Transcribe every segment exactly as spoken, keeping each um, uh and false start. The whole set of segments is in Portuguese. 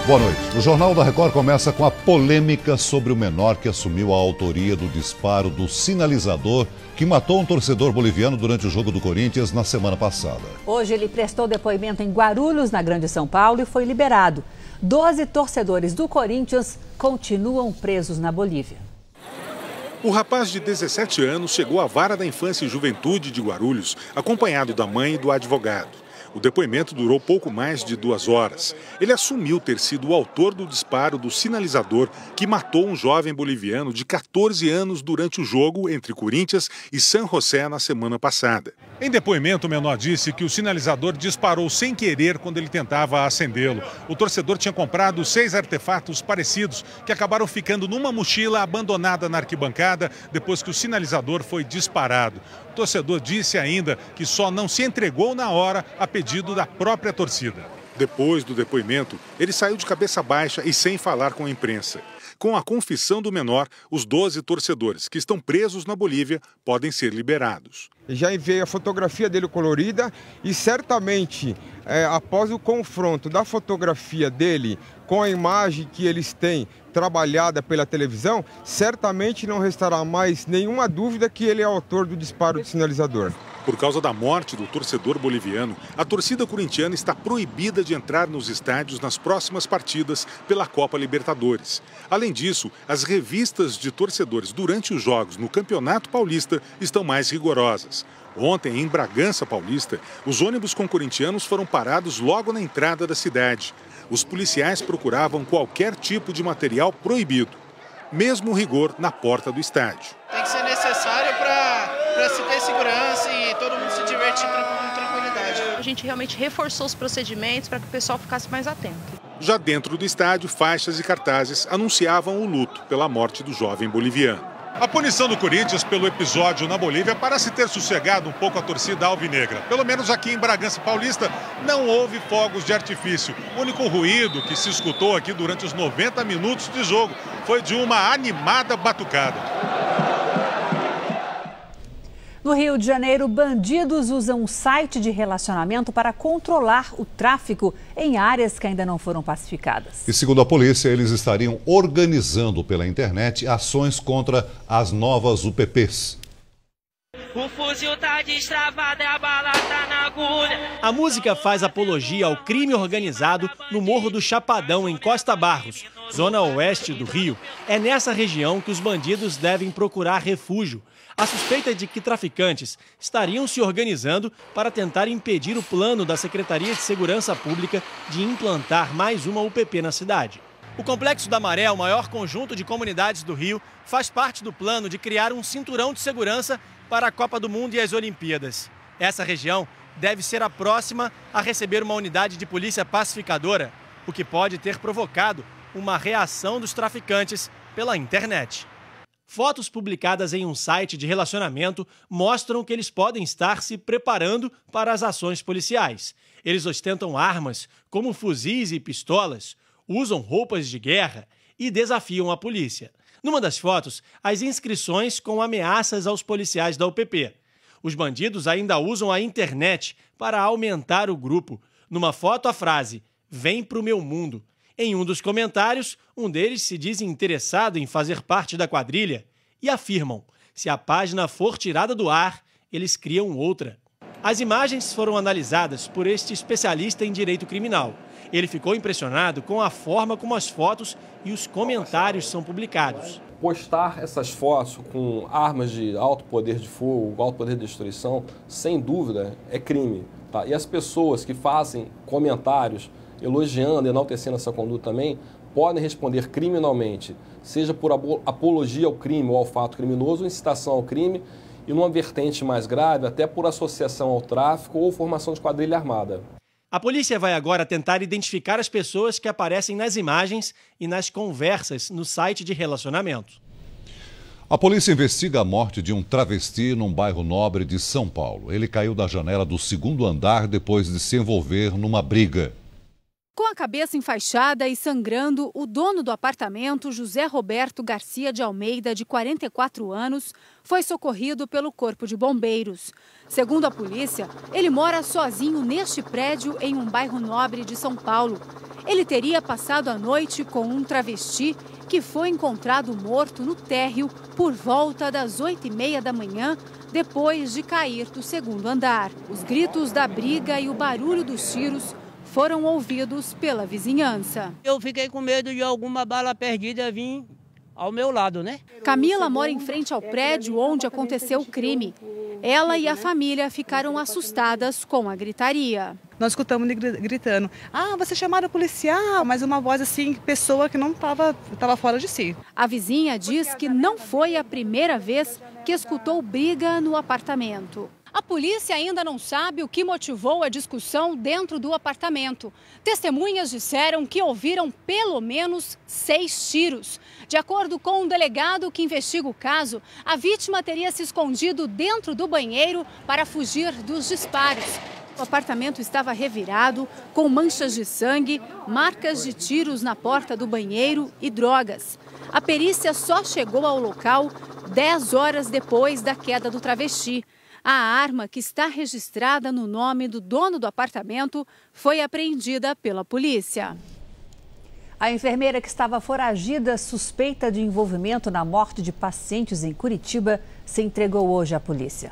Boa noite. O Jornal da Record começa com a polêmica sobre o menor que assumiu a autoria do disparo do sinalizador que matou um torcedor boliviano durante o jogo do Corinthians na semana passada. Hoje ele prestou depoimento em Guarulhos, na Grande São Paulo, e foi liberado. Doze torcedores do Corinthians continuam presos na Bolívia. O rapaz de dezessete anos chegou à Vara da Infância e Juventude de Guarulhos, acompanhado da mãe e do advogado. O depoimento durou pouco mais de duas horas. Ele assumiu ter sido o autor do disparo do sinalizador que matou um jovem boliviano de quatorze anos durante o jogo entre Corinthians e San José na semana passada. Em depoimento, o menor disse que o sinalizador disparou sem querer quando ele tentava acendê-lo. O torcedor tinha comprado seis artefatos parecidos que acabaram ficando numa mochila abandonada na arquibancada depois que o sinalizador foi disparado. O torcedor disse ainda que só não se entregou na hora a pedido da própria torcida. Depois do depoimento, ele saiu de cabeça baixa e sem falar com a imprensa. Com a confissão do menor, os doze torcedores que estão presos na Bolívia podem ser liberados. Já enviei a fotografia dele colorida e certamente, é, após o confronto da fotografia dele com a imagem que eles têm trabalhada pela televisão, certamente não restará mais nenhuma dúvida que ele é autor do disparo do sinalizador. Por causa da morte do torcedor boliviano, a torcida corintiana está proibida de entrar nos estádios nas próximas partidas pela Copa Libertadores. Além disso, as revistas de torcedores durante os jogos no Campeonato Paulista estão mais rigorosas. Ontem, em Bragança Paulista, os ônibus com corintianos foram parados logo na entrada da cidade. Os policiais procuravam qualquer tipo de material proibido, mesmo o rigor na porta do estádio. Tem que ser necessário para se ter segurança e todo mundo se divertir com tranquilidade. A gente realmente reforçou os procedimentos para que o pessoal ficasse mais atento. Já dentro do estádio, faixas e cartazes anunciavam o luto pela morte do jovem boliviano. A punição do Corinthians pelo episódio na Bolívia parece ter sossegado um pouco a torcida alvinegra. Pelo menos aqui em Bragança Paulista não houve fogos de artifício. O único ruído que se escutou aqui durante os noventa minutos de jogo foi de uma animada batucada. No Rio de Janeiro, bandidos usam um site de relacionamento para controlar o tráfico em áreas que ainda não foram pacificadas. E segundo a polícia, eles estariam organizando pela internet ações contra as novas U P Ps. O fuzil tá destravado e a bala tá na agulha. A música faz apologia ao crime organizado no Morro do Chapadão, em Costa Barros, zona oeste do Rio. É nessa região que os bandidos devem procurar refúgio. A suspeita é de que traficantes estariam se organizando para tentar impedir o plano da Secretaria de Segurança Pública de implantar mais uma U P P na cidade. O Complexo da Maré, o maior conjunto de comunidades do Rio, faz parte do plano de criar um cinturão de segurança para a Copa do Mundo e as Olimpíadas. Essa região deve ser a próxima a receber uma unidade de polícia pacificadora, o que pode ter provocado uma reação dos traficantes pela internet. Fotos publicadas em um site de relacionamento mostram que eles podem estar se preparando para as ações policiais. Eles ostentam armas, como fuzis e pistolas, usam roupas de guerra e desafiam a polícia. Numa das fotos, as inscrições com ameaças aos policiais da U P P. Os bandidos ainda usam a internet para aumentar o grupo. Numa foto, a frase "Vem pro meu mundo". Em um dos comentários, um deles se diz interessado em fazer parte da quadrilha e afirmam: se a página for tirada do ar, eles criam outra. As imagens foram analisadas por este especialista em direito criminal. Ele ficou impressionado com a forma como as fotos e os comentários são publicados. Postar essas fotos com armas de alto poder de fogo, alto poder de destruição, sem dúvida, é crime. Tá? E as pessoas que fazem comentários elogiando, enaltecendo essa conduta também, podem responder criminalmente, seja por apologia ao crime ou ao fato criminoso, ou incitação ao crime, e numa vertente mais grave, até por associação ao tráfico ou formação de quadrilha armada. A polícia vai agora tentar identificar as pessoas que aparecem nas imagens e nas conversas no site de relacionamento. A polícia investiga a morte de um travesti num bairro nobre de São Paulo. Ele caiu da janela do segundo andar depois de se envolver numa briga. Com a cabeça enfaixada e sangrando, o dono do apartamento, José Roberto Garcia de Almeida, de quarenta e quatro anos, foi socorrido pelo Corpo de Bombeiros. Segundo a polícia, ele mora sozinho neste prédio em um bairro nobre de São Paulo. Ele teria passado a noite com um travesti que foi encontrado morto no térreo por volta das oito e meia da manhã, depois de cair do segundo andar. Os gritos da briga e o barulho dos tiros foram ouvidos pela vizinhança. Eu fiquei com medo de alguma bala perdida vir ao meu lado, né? Camila mora em frente ao prédio onde aconteceu o crime. Ela e a família ficaram assustadas com a gritaria. Nós escutamos ele gritando, ah, você chamaram o policial, mas uma voz assim, pessoa que não estava estava fora de si. A vizinha diz que não foi a primeira vez que escutou briga no apartamento. A polícia ainda não sabe o que motivou a discussão dentro do apartamento. Testemunhas disseram que ouviram pelo menos seis tiros. De acordo com um delegado que investiga o caso, a vítima teria se escondido dentro do banheiro para fugir dos disparos. O apartamento estava revirado, com manchas de sangue, marcas de tiros na porta do banheiro e drogas. A perícia só chegou ao local dez horas depois da queda do travesti. A arma, que está registrada no nome do dono do apartamento, foi apreendida pela polícia. A enfermeira que estava foragida, suspeita de envolvimento na morte de pacientes em Curitiba, se entregou hoje à polícia.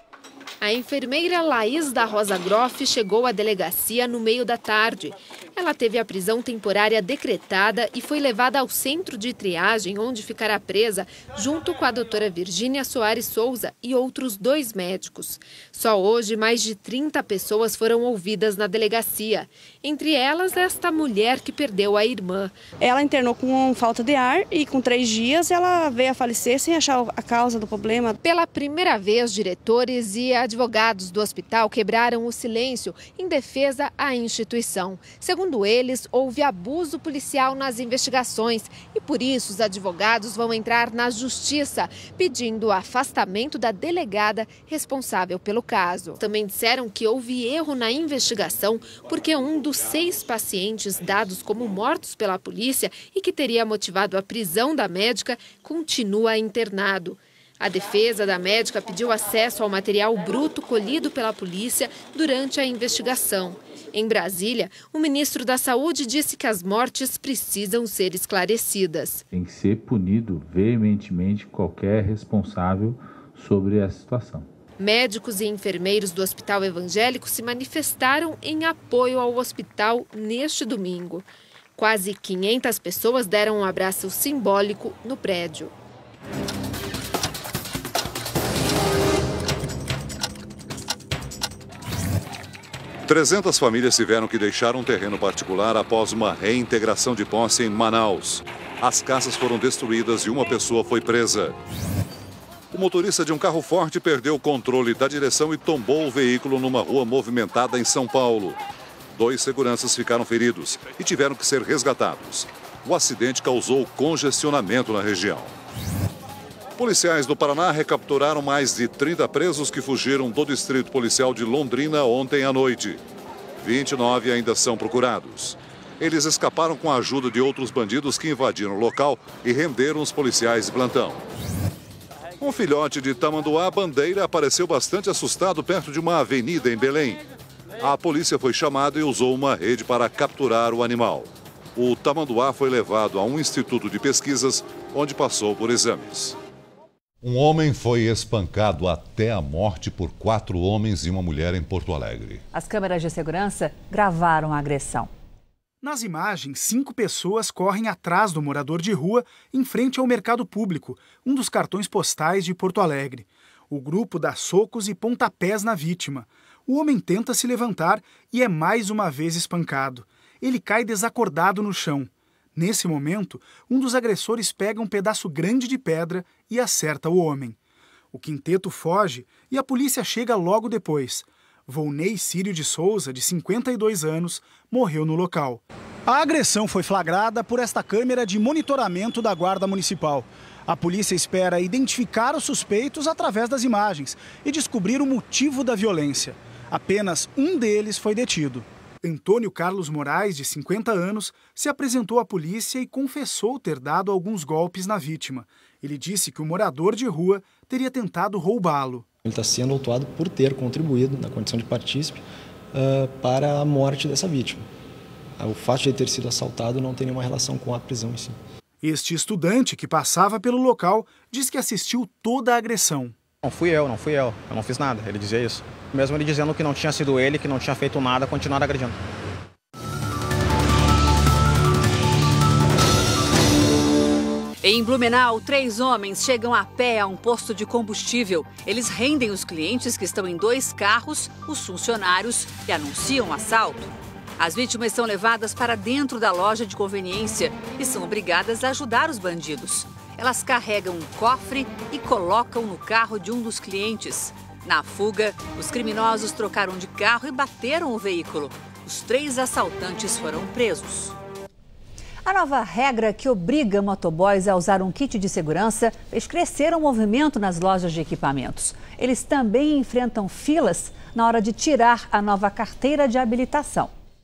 A enfermeira Laís da Rosa Groff chegou à delegacia no meio da tarde. Ela teve a prisão temporária decretada e foi levada ao centro de triagem, onde ficará presa junto com a doutora Virgínia Soares Souza e outros dois médicos. Só hoje, mais de trinta pessoas foram ouvidas na delegacia. Entre elas, esta mulher que perdeu a irmã. Ela internou com falta de ar e com três dias ela veio a falecer sem achar a causa do problema. Pela primeira vez, diretores e advogados do hospital quebraram o silêncio em defesa à instituição. Segundo eles, houve abuso policial nas investigações e, por isso, os advogados vão entrar na justiça, pedindo o afastamento da delegada responsável pelo caso. Também disseram que houve erro na investigação porque um dos seis pacientes dados como mortos pela polícia e que teria motivado a prisão da médica continua internado. A defesa da médica pediu acesso ao material bruto colhido pela polícia durante a investigação. Em Brasília, o ministro da Saúde disse que as mortes precisam ser esclarecidas. Tem que ser punido veementemente qualquer responsável sobre essa situação. Médicos e enfermeiros do Hospital Evangélico se manifestaram em apoio ao hospital neste domingo. Quase quinhentas pessoas deram um abraço simbólico no prédio. trezentas famílias tiveram que deixar um terreno particular após uma reintegração de posse em Manaus. As casas foram destruídas e uma pessoa foi presa. O motorista de um carro forte perdeu o controle da direção e tombou o veículo numa rua movimentada em São Paulo. Dois seguranças ficaram feridos e tiveram que ser resgatados. O acidente causou congestionamento na região. Policiais do Paraná recapturaram mais de trinta presos que fugiram do distrito policial de Londrina ontem à noite. vinte e nove ainda são procurados. Eles escaparam com a ajuda de outros bandidos que invadiram o local e renderam os policiais de plantão. Um filhote de tamanduá bandeira apareceu bastante assustado perto de uma avenida em Belém. A polícia foi chamada e usou uma rede para capturar o animal. O tamanduá foi levado a um instituto de pesquisas, onde passou por exames. Um homem foi espancado até a morte por quatro homens e uma mulher em Porto Alegre. As câmeras de segurança gravaram a agressão. Nas imagens, cinco pessoas correm atrás do morador de rua em frente ao Mercado Público, um dos cartões postais de Porto Alegre. O grupo dá socos e pontapés na vítima. O homem tenta se levantar e é mais uma vez espancado. Ele cai desacordado no chão. Nesse momento, um dos agressores pega um pedaço grande de pedra e acerta o homem. O quinteto foge e a polícia chega logo depois. Volney Círio de Souza, de cinquenta e dois anos, morreu no local. A agressão foi flagrada por esta câmera de monitoramento da Guarda Municipal. A polícia espera identificar os suspeitos através das imagens e descobrir o motivo da violência. Apenas um deles foi detido. Antônio Carlos Moraes, de cinquenta anos, se apresentou à polícia e confessou ter dado alguns golpes na vítima. Ele disse que o morador de rua teria tentado roubá-lo. Ele está sendo autuado por ter contribuído, na condição de partícipe, uh, para a morte dessa vítima. O fato de ele ter sido assaltado não tem nenhuma relação com a prisão em si. Este estudante que passava pelo local diz que assistiu toda a agressão. Não fui eu, não fui eu, eu não fiz nada, ele dizia isso. Mesmo ele dizendo que não tinha sido ele, que não tinha feito nada, continuaram agredindo. Em Blumenau, três homens chegam a pé a um posto de combustível. Eles rendem os clientes que estão em dois carros, os funcionários, e anunciam um assalto. As vítimas são levadas para dentro da loja de conveniência e são obrigadas a ajudar os bandidos. Elas carregam um cofre e colocam no carro de um dos clientes. Na fuga, os criminosos trocaram de carro e bateram o veículo. Os três assaltantes foram presos. A nova regra que obriga motoboys a usar um kit de segurança fez crescer o movimento nas lojas de equipamentos. Eles também enfrentam filas na hora de tirar a nova carteira de habilitação.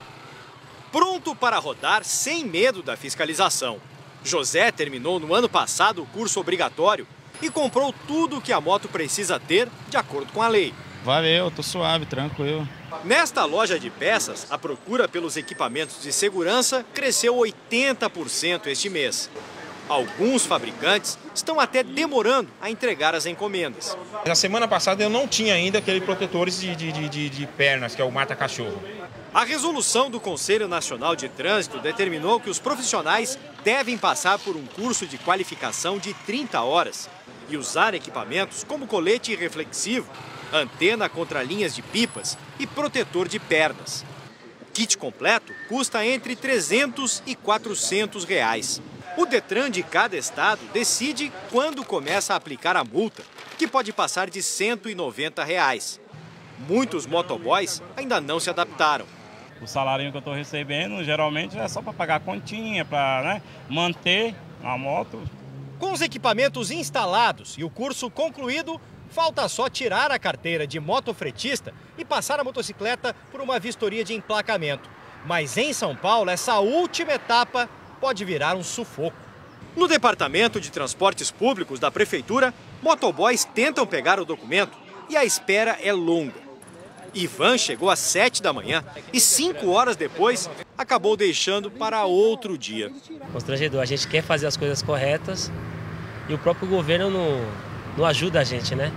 Pronto para rodar sem medo da fiscalização. José terminou no ano passado o curso obrigatório e comprou tudo o que a moto precisa ter de acordo com a lei. Valeu, tô suave, tranquilo. Nesta loja de peças, a procura pelos equipamentos de segurança cresceu oitenta por cento este mês. Alguns fabricantes estão até demorando a entregar as encomendas. Na semana passada eu não tinha ainda aquele protetores de, de, de, de pernas, que é o mata-cachorro. A resolução do Conselho Nacional de Trânsito determinou que os profissionais devem passar por um curso de qualificação de trinta horas e usar equipamentos como colete reflexivo, antena contra linhas de pipas e protetor de pernas. O kit completo custa entre trezentos e quatrocentos reais. O Detran de cada estado decide quando começa a aplicar a multa, que pode passar de cento e noventa reais. Muitos motoboys ainda não se adaptaram. O salário que eu estou recebendo geralmente é só para pagar a continha, para, né, manter a moto. Com os equipamentos instalados e o curso concluído, falta só tirar a carteira de motofretista e passar a motocicleta por uma vistoria de emplacamento. Mas em São Paulo, essa última etapa pode virar um sufoco. No Departamento de Transportes Públicos da Prefeitura, motoboys tentam pegar o documento e a espera é longa. Ivan chegou às sete da manhã e cinco horas depois acabou deixando para outro dia. Constrangedor, a gente quer fazer as coisas corretas e o próprio governo não, não ajuda a gente, né?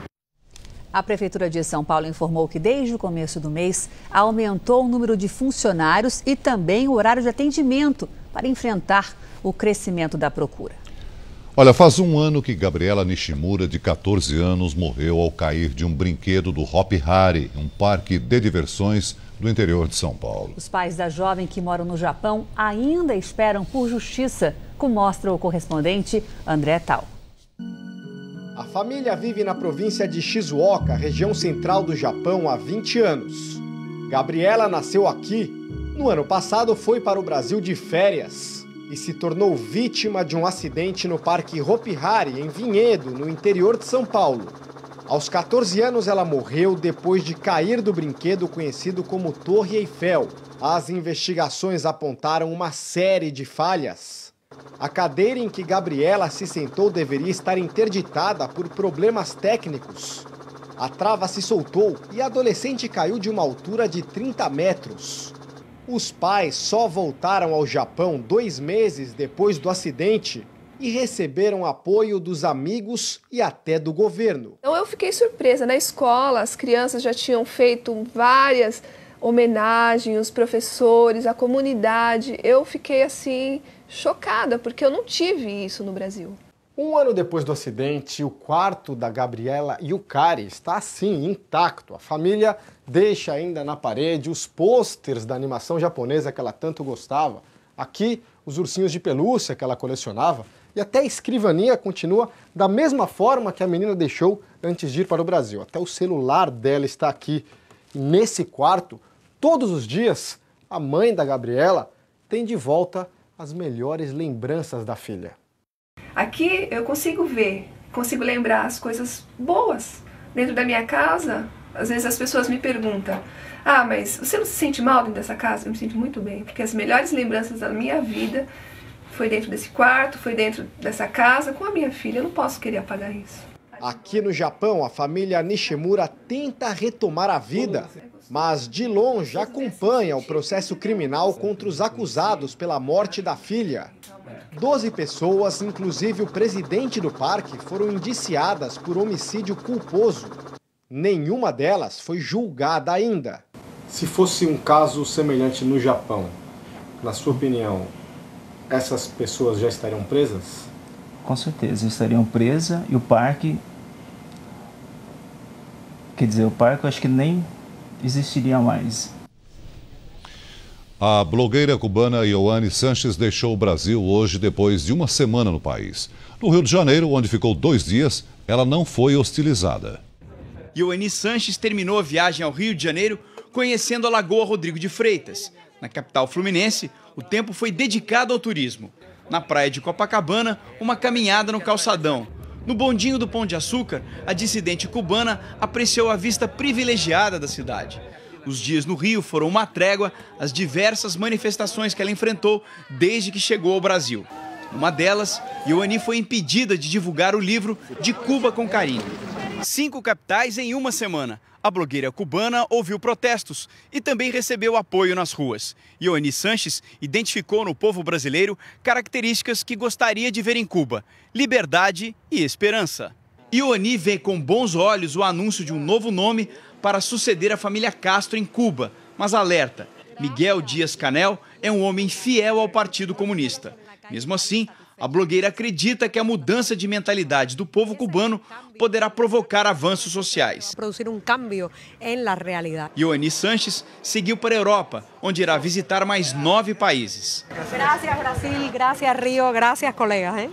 A Prefeitura de São Paulo informou que desde o começo do mês aumentou o número de funcionários e também o horário de atendimento para enfrentar o crescimento da procura. Olha, faz um ano que Gabriela Nishimura, de quatorze anos, morreu ao cair de um brinquedo do Hop Hari, um parque de diversões do interior de São Paulo. Os pais da jovem que moram no Japão ainda esperam por justiça, como mostra o correspondente André Tal. A família vive na província de Shizuoka, região central do Japão, há vinte anos. Gabriela nasceu aqui. No ano passado foi para o Brasil de férias e se tornou vítima de um acidente no Parque Hopi Hari, em Vinhedo, no interior de São Paulo. Aos quatorze anos ela morreu depois de cair do brinquedo conhecido como Torre Eiffel. As investigações apontaram uma série de falhas. A cadeira em que Gabriela se sentou deveria estar interditada por problemas técnicos. A trava se soltou e a adolescente caiu de uma altura de trinta metros. Os pais só voltaram ao Japão dois meses depois do acidente e receberam apoio dos amigos e até do governo. Então eu fiquei surpresa. Na escola, as crianças já tinham feito várias homenagens, os professores, a comunidade. Eu fiquei assim chocada, porque eu não tive isso no Brasil. Um ano depois do acidente, o quarto da Gabriela Yukari está assim, intacto. A família deixa ainda na parede os pôsteres da animação japonesa que ela tanto gostava. Aqui, os ursinhos de pelúcia que ela colecionava. E até a escrivaninha continua da mesma forma que a menina deixou antes de ir para o Brasil. Até o celular dela está aqui. E nesse quarto, todos os dias, a mãe da Gabriela tem de volta as melhores lembranças da filha. Aqui eu consigo ver, consigo lembrar as coisas boas. Dentro da minha casa, às vezes as pessoas me perguntam: ah, mas você não se sente mal dentro dessa casa? Eu me sinto muito bem, porque as melhores lembranças da minha vida foi dentro desse quarto, foi dentro dessa casa, com a minha filha. Eu não posso querer apagar isso. Aqui no Japão, a família Nishimura tenta retomar a vida, mas de longe acompanha o processo criminal contra os acusados pela morte da filha. Doze pessoas, inclusive o presidente do parque, foram indiciadas por homicídio culposo. Nenhuma delas foi julgada ainda. Se fosse um caso semelhante no Japão, na sua opinião, essas pessoas já estariam presas? Com certeza, estariam presas e o parque... Quer dizer, o parque eu acho que nem existiria mais. A blogueira cubana Ioane Sanches deixou o Brasil hoje depois de uma semana no país. No Rio de Janeiro, onde ficou dois dias, ela não foi hostilizada. Ioane Sanches terminou a viagem ao Rio de Janeiro conhecendo a Lagoa Rodrigo de Freitas. Na capital fluminense, o tempo foi dedicado ao turismo. Na praia de Copacabana, uma caminhada no calçadão. No bondinho do Pão de Açúcar, a dissidente cubana apreciou a vista privilegiada da cidade. Os dias no Rio foram uma trégua às diversas manifestações que ela enfrentou desde que chegou ao Brasil. Numa delas, Ioane foi impedida de divulgar o livro De Cuba com Carinho. Cinco capitais em uma semana. A blogueira cubana ouviu protestos e também recebeu apoio nas ruas. Ioane Sanches identificou no povo brasileiro características que gostaria de ver em Cuba: liberdade e esperança. Ioane vê com bons olhos o anúncio de um novo nome para suceder a família Castro em Cuba, mas alerta: Miguel Díaz-Canel é um homem fiel ao Partido Comunista. Mesmo assim, a blogueira acredita que a mudança de mentalidade do povo cubano poderá provocar avanços sociais. Produzir um cambio na realidade. Ioane Sanches seguiu para a Europa, onde irá visitar mais nove países. Graças Brasil, graças Rio, graças colegas. Hein?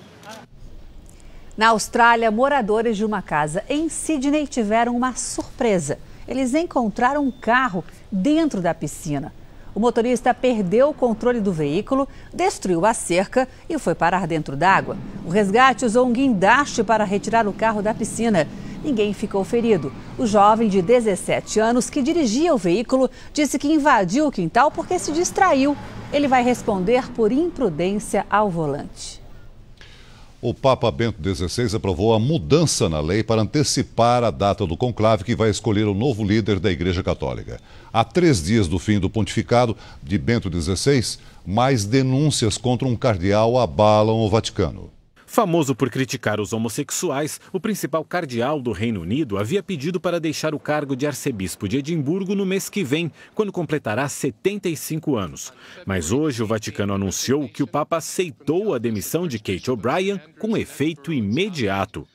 Na Austrália, moradores de uma casa em Sydney tiveram uma surpresa. Eles encontraram um carro dentro da piscina. O motorista perdeu o controle do veículo, destruiu a cerca e foi parar dentro d'água. O resgate usou um guindaste para retirar o carro da piscina. Ninguém ficou ferido. O jovem de dezessete anos que dirigia o veículo disse que invadiu o quintal porque se distraiu. Ele vai responder por imprudência ao volante. O Papa Bento dezesseis aprovou a mudança na lei para antecipar a data do conclave que vai escolher o novo líder da Igreja Católica. Há três dias do fim do pontificado de Bento dezesseis, mais denúncias contra um cardeal abalam o Vaticano. Famoso por criticar os homossexuais, o principal cardeal do Reino Unido havia pedido para deixar o cargo de arcebispo de Edimburgo no mês que vem, quando completará setenta e cinco anos. Mas hoje o Vaticano anunciou que o Papa aceitou a demissão de Kate O'Brien com efeito imediato.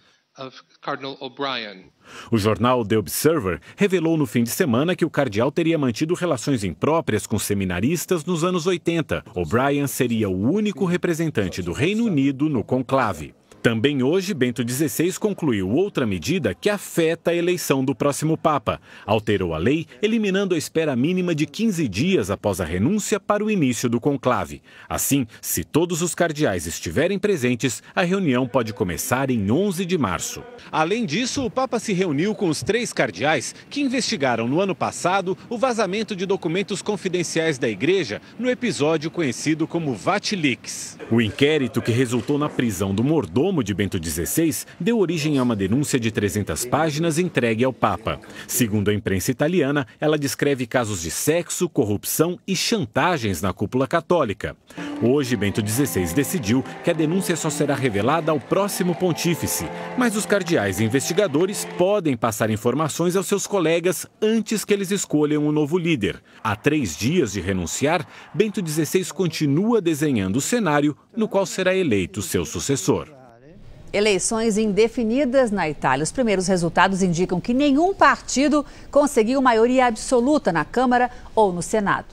O jornal The Observer revelou no fim de semana que o cardeal teria mantido relações impróprias com seminaristas nos anos oitenta. O'Brien seria o único representante do Reino Unido no conclave. Também hoje, Bento dezesseis concluiu outra medida que afeta a eleição do próximo Papa. Alterou a lei, eliminando a espera mínima de quinze dias após a renúncia para o início do conclave. Assim, se todos os cardeais estiverem presentes, a reunião pode começar em onze de março. Além disso, o Papa se reuniu com os três cardeais que investigaram no ano passado o vazamento de documentos confidenciais da Igreja no episódio conhecido como VatiLeaks. O inquérito, que resultou na prisão do mordomo de Bento dezesseis, deu origem a uma denúncia de trezentas páginas entregue ao Papa. Segundo a imprensa italiana, ela descreve casos de sexo, corrupção e chantagens na cúpula católica. Hoje, Bento dezesseis decidiu que a denúncia só será revelada ao próximo pontífice, mas os cardeais e investigadores podem passar informações aos seus colegas antes que eles escolham um novo líder. Há três dias de renunciar, Bento dezesseis continua desenhando o cenário no qual será eleito seu sucessor. Eleições indefinidas na Itália. Os primeiros resultados indicam que nenhum partido conseguiu maioria absoluta na Câmara ou no Senado.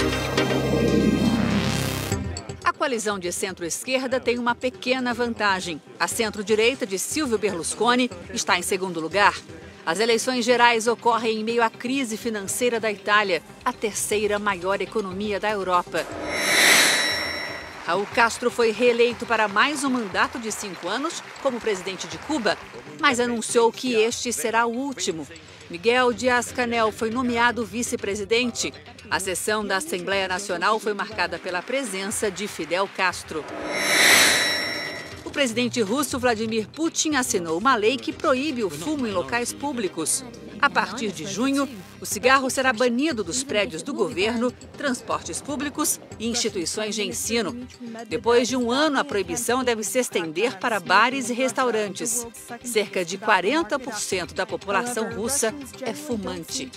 A coalizão de centro-esquerda tem uma pequena vantagem. A centro-direita de Silvio Berlusconi está em segundo lugar. As eleições gerais ocorrem em meio à crise financeira da Itália, a terceira maior economia da Europa. Raul Castro foi reeleito para mais um mandato de cinco anos como presidente de Cuba, mas anunciou que este será o último. Miguel Díaz-Canel foi nomeado vice-presidente. A sessão da Assembleia Nacional foi marcada pela presença de Fidel Castro. O presidente russo Vladimir Putin assinou uma lei que proíbe o fumo em locais públicos. A partir de junho, o cigarro será banido dos prédios do governo, transportes públicos e instituições de ensino. Depois de um ano, a proibição deve se estender para bares e restaurantes. Cerca de quarenta por cento da população russa é fumante.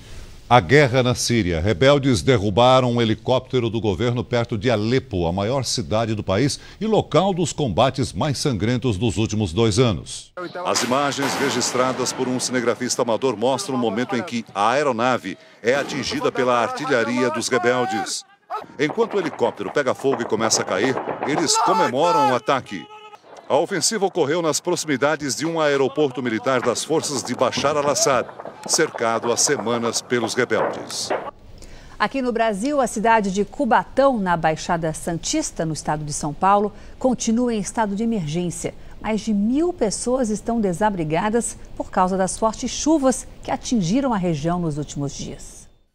A guerra na Síria. Rebeldes derrubaram um helicóptero do governo perto de Alepo, a maior cidade do país e local dos combates mais sangrentos dos últimos dois anos. As imagens registradas por um cinegrafista amador mostram o momento em que a aeronave é atingida pela artilharia dos rebeldes. Enquanto o helicóptero pega fogo e começa a cair, eles comemoram o ataque. A ofensiva ocorreu nas proximidades de um aeroporto militar das forças de Bashar al-Assad, cercado há semanas pelos rebeldes. Aqui no Brasil, a cidade de Cubatão, na Baixada Santista, no estado de São Paulo, continua em estado de emergência. Mais de mil pessoas estão desabrigadas por causa das fortes chuvas que atingiram a região nos últimos dias.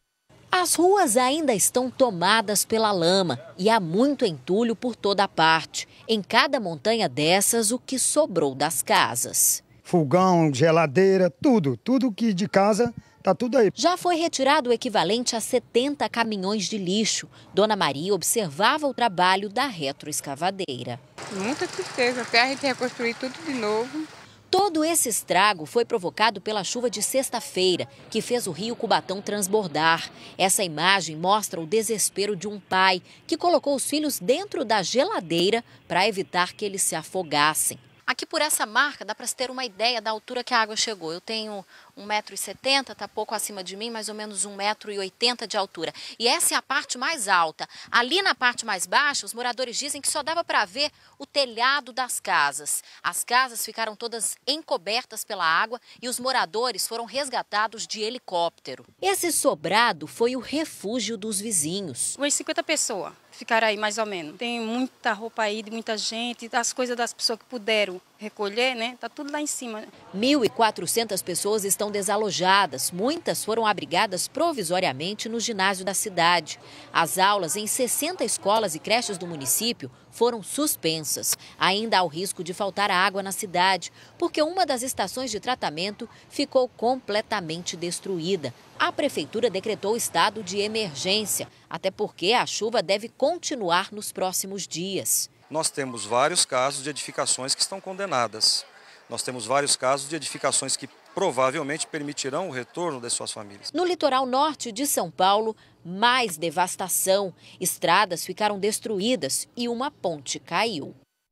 As ruas ainda estão tomadas pela lama e há muito entulho por toda parte. Em cada montanha dessas, o que sobrou das casas. Fogão, geladeira, tudo, tudo que de casa, tá tudo aí. Já foi retirado o equivalente a setenta caminhões de lixo. Dona Maria observava o trabalho da retroescavadeira. Muita tristeza, até a gente reconstruir tudo de novo. Todo esse estrago foi provocado pela chuva de sexta-feira, que fez o rio Cubatão transbordar. Essa imagem mostra o desespero de um pai que colocou os filhos dentro da geladeira para evitar que eles se afogassem. Aqui por essa marca dá para se ter uma ideia da altura que a água chegou. Eu tenho um metro e setenta, está pouco acima de mim, mais ou menos um metro e oitenta de altura. E essa é a parte mais alta. Ali na parte mais baixa, os moradores dizem que só dava para ver o telhado das casas. As casas ficaram todas encobertas pela água e os moradores foram resgatados de helicóptero. Esse sobrado foi o refúgio dos vizinhos. Umas cinquenta pessoas ficaram aí, mais ou menos. Tem muita roupa aí de muita gente, as coisas das pessoas que puderam recolher, né? Tá tudo lá em cima. mil e quatrocentas pessoas estão desalojadas. Muitas foram abrigadas provisoriamente no ginásio da cidade. As aulas em sessenta escolas e creches do município foram suspensas. Ainda há o risco de faltar água na cidade, porque uma das estações de tratamento ficou completamente destruída. A prefeitura decretou estado de emergência, até porque a chuva deve continuar nos próximos dias. Nós temos vários casos de edificações que estão condenadas. Nós temos vários casos de edificações que provavelmente permitirão o retorno das suas famílias. No litoral norte de São Paulo, mais devastação. Estradas ficaram destruídas e uma ponte caiu.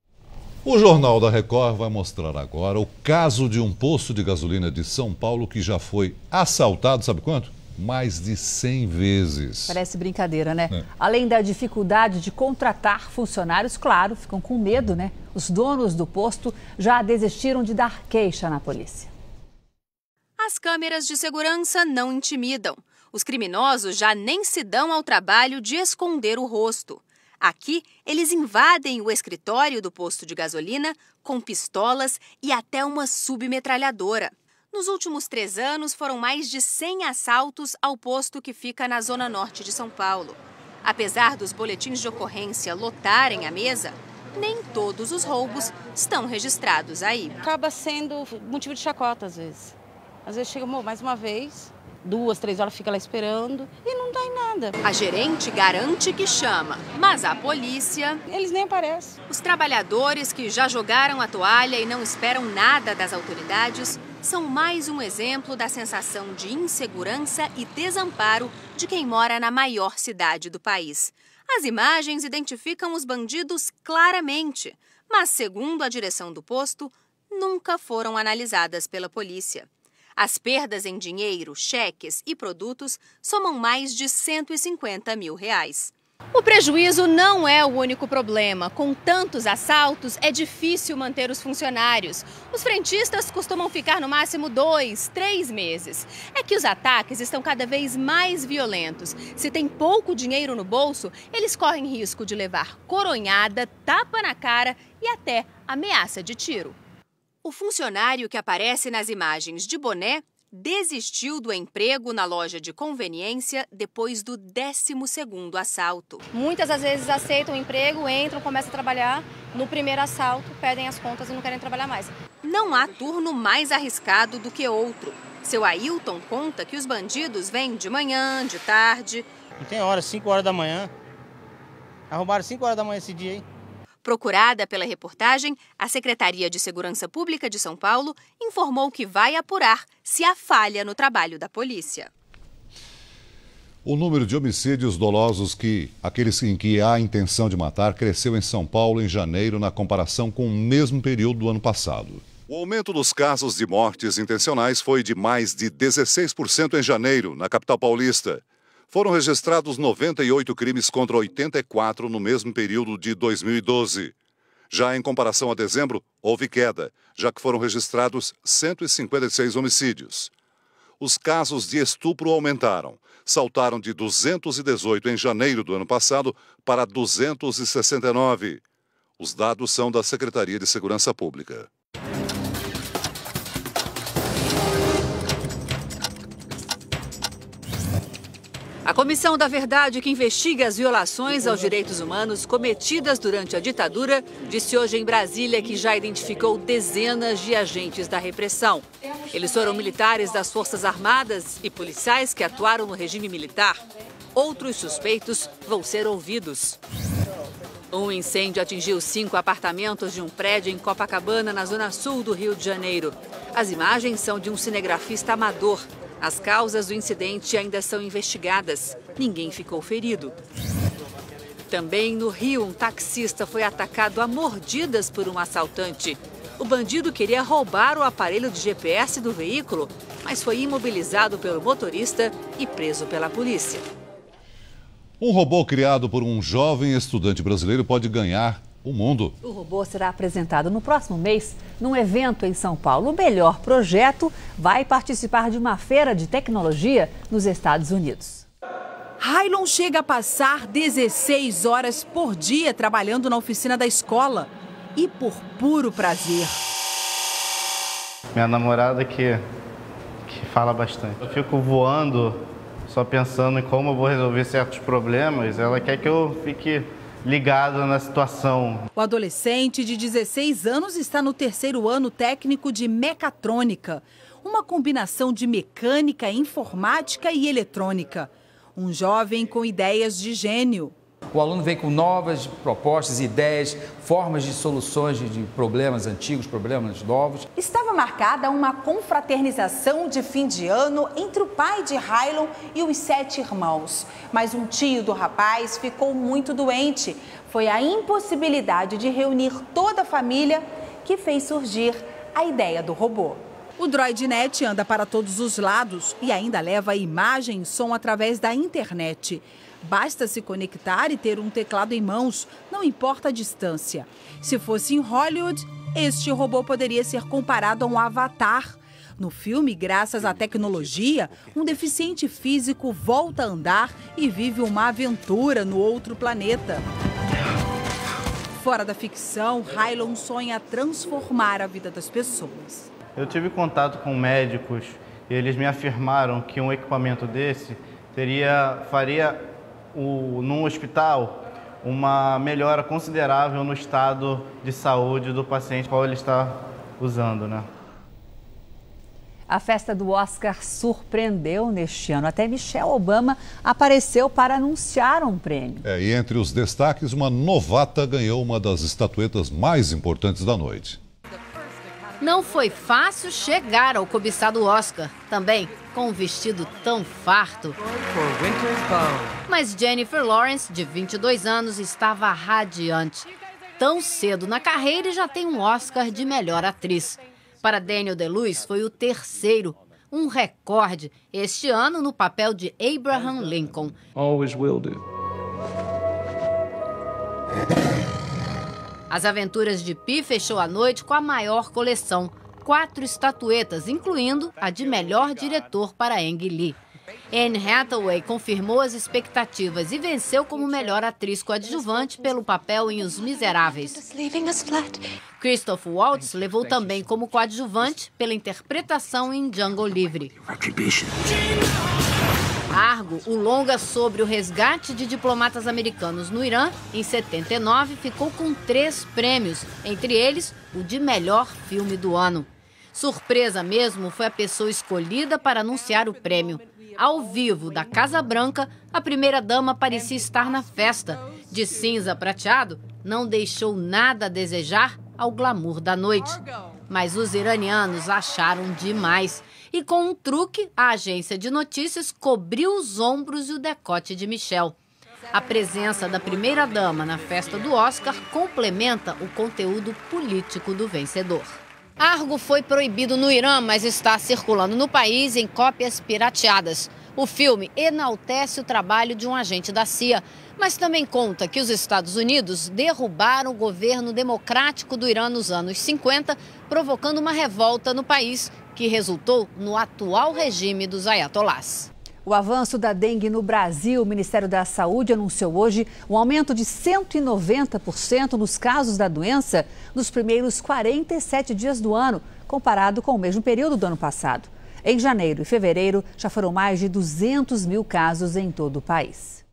O Jornal da Record vai mostrar agora o caso de um posto de gasolina de São Paulo que já foi assaltado, sabe quanto? Mais de cem vezes. Parece brincadeira, né? É. Além da dificuldade de contratar funcionários, claro, ficam com medo, né? Os donos do posto já desistiram de dar queixa na polícia. As câmeras de segurança não intimidam. Os criminosos já nem se dão ao trabalho de esconder o rosto. Aqui, eles invadem o escritório do posto de gasolina com pistolas e até uma submetralhadora. Nos últimos três anos, foram mais de cem assaltos ao posto que fica na zona norte de São Paulo. Apesar dos boletins de ocorrência lotarem a mesa, nem todos os roubos estão registrados aí. Acaba sendo motivo de chacota, às vezes. Às vezes chega mais uma vez, duas, três horas fica lá esperando e não dá em nada. A gerente garante que chama, mas a polícia... Eles nem aparecem. Os trabalhadores que já jogaram a toalha e não esperam nada das autoridades são mais um exemplo da sensação de insegurança e desamparo de quem mora na maior cidade do país. As imagens identificam os bandidos claramente, mas, segundo a direção do posto, nunca foram analisadas pela polícia. As perdas em dinheiro, cheques e produtos somam mais de cento e cinquenta mil reais. O prejuízo não é o único problema. Com tantos assaltos, é difícil manter os funcionários. Os frentistas costumam ficar no máximo dois, três meses. É que os ataques estão cada vez mais violentos. Se tem pouco dinheiro no bolso, eles correm risco de levar coronhada, tapa na cara e até ameaça de tiro. O funcionário que aparece nas imagens de boné desistiu do emprego na loja de conveniência depois do décimo segundo assalto. Muitas às vezes aceitam o emprego, entram, começam a trabalhar, no primeiro assalto pedem as contas e não querem trabalhar mais. Não há turno mais arriscado do que outro. Seu Ailton conta que os bandidos vêm de manhã, de tarde. Não tem hora, cinco horas da manhã. Arrumaram cinco horas da manhã esse dia, hein? Procurada pela reportagem, a Secretaria de Segurança Pública de São Paulo informou que vai apurar se há falha no trabalho da polícia. O número de homicídios dolosos, que aqueles em que há intenção de matar, cresceu em São Paulo em janeiro na comparação com o mesmo período do ano passado. O aumento dos casos de mortes intencionais foi de mais de dezesseis por cento em janeiro, na capital paulista. Foram registrados noventa e oito crimes contra oitenta e quatro no mesmo período de dois mil e doze. Já em comparação a dezembro, houve queda, já que foram registrados cento e cinquenta e seis homicídios. Os casos de estupro aumentaram. Saltaram de duzentos e dezoito em janeiro do ano passado para duzentos e sessenta e nove. Os dados são da Secretaria de Segurança Pública. A Comissão da Verdade, que investiga as violações aos direitos humanos cometidas durante a ditadura, disse hoje em Brasília que já identificou dezenas de agentes da repressão. Eles foram militares das Forças Armadas e policiais que atuaram no regime militar. Outros suspeitos vão ser ouvidos. Um incêndio atingiu cinco apartamentos de um prédio em Copacabana, na zona sul do Rio de Janeiro. As imagens são de um cinegrafista amador. As causas do incidente ainda são investigadas. Ninguém ficou ferido. Também no Rio, um taxista foi atacado a mordidas por um assaltante. O bandido queria roubar o aparelho de G P S do veículo, mas foi imobilizado pelo motorista e preso pela polícia. Um robô criado por um jovem estudante brasileiro pode ganhar o mundo. O robô será apresentado no próximo mês num evento em São Paulo. O melhor projeto vai participar de uma feira de tecnologia nos Estados Unidos. Railon chega a passar dezesseis horas por dia trabalhando na oficina da escola e por puro prazer. Minha namorada que, que fala bastante. Eu fico voando só pensando em como eu vou resolver certos problemas. Ela quer que eu fique ligado na situação. O adolescente de dezesseis anos está no terceiro ano técnico de mecatrônica, uma combinação de mecânica, informática e eletrônica. Um jovem com ideias de gênio. O aluno vem com novas propostas, ideias, formas de soluções de problemas antigos, problemas novos. Estava marcada uma confraternização de fim de ano entre o pai de Railon e os sete irmãos. Mas um tio do rapaz ficou muito doente. Foi a impossibilidade de reunir toda a família que fez surgir a ideia do robô. O DroidNet anda para todos os lados e ainda leva imagem e som através da internet. Basta se conectar e ter um teclado em mãos, não importa a distância. Se fosse em Hollywood, este robô poderia ser comparado a um avatar. No filme, graças à tecnologia, um deficiente físico volta a andar e vive uma aventura no outro planeta. Fora da ficção, Railon sonha transformar a vida das pessoas. Eu tive contato com médicos e eles me afirmaram que um equipamento desse teria, faria o, num hospital uma melhora considerável no estado de saúde do paciente qual ele está usando, né? A festa do Oscar surpreendeu neste ano. Até Michelle Obama apareceu para anunciar um prêmio. É, e entre os destaques, uma novata ganhou uma das estatuetas mais importantes da noite. Não foi fácil chegar ao cobiçado Oscar, também com um vestido tão farto. Mas Jennifer Lawrence, de vinte e dois anos, estava radiante. Tão cedo na carreira e já tem um Oscar de melhor atriz. Para Daniel Day-Lewis foi o terceiro, um recorde, este ano no papel de Abraham Lincoln. Always will do. As Aventuras de Pi fechou a noite com a maior coleção, quatro estatuetas, incluindo a de melhor diretor para Ang Lee. Anne Hathaway confirmou as expectativas e venceu como melhor atriz coadjuvante pelo papel em Os Miseráveis. Christoph Waltz levou também como coadjuvante pela interpretação em Django Livre. Argo, o longa sobre o resgate de diplomatas americanos no Irã, em setenta e nove, ficou com três prêmios, entre eles o de melhor filme do ano. Surpresa mesmo foi a pessoa escolhida para anunciar o prêmio. Ao vivo da Casa Branca, a primeira-dama parecia estar na festa. De cinza prateado, não deixou nada a desejar ao glamour da noite. Mas os iranianos acharam demais. E com um truque, a agência de notícias cobriu os ombros e o decote de Michelle. A presença da primeira-dama na festa do Oscar complementa o conteúdo político do vencedor. Argo foi proibido no Irã, mas está circulando no país em cópias pirateadas. O filme enaltece o trabalho de um agente da C I A, mas também conta que os Estados Unidos derrubaram o governo democrático do Irã nos anos cinquenta, provocando uma revolta no país que resultou no atual regime dos ayatolás. O avanço da dengue no Brasil, o Ministério da Saúde anunciou hoje um aumento de cento e noventa por cento nos casos da doença nos primeiros quarenta e sete dias do ano, comparado com o mesmo período do ano passado. Em janeiro e fevereiro, já foram mais de duzentos mil casos em todo o país.